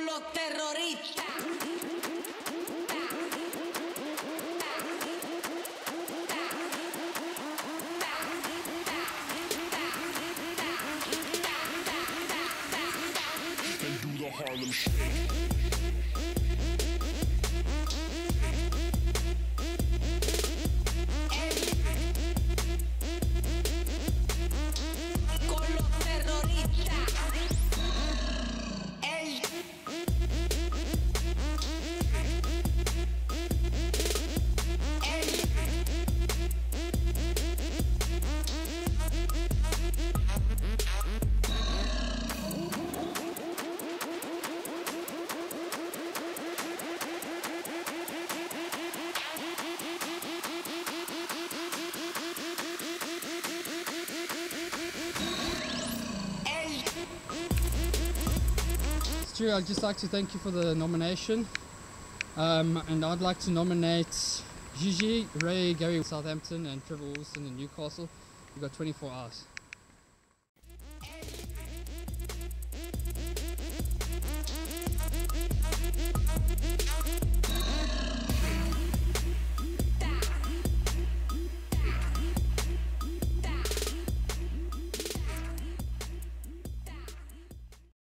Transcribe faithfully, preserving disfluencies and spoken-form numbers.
los terroristas. And do the Harlem Shake. Stu, I'd just like to thank you for the nomination, um, and I'd like to nominate Gigi, Ray, Gary, Southampton, and Trevor Wilson in Newcastle. You've got twenty-four hours.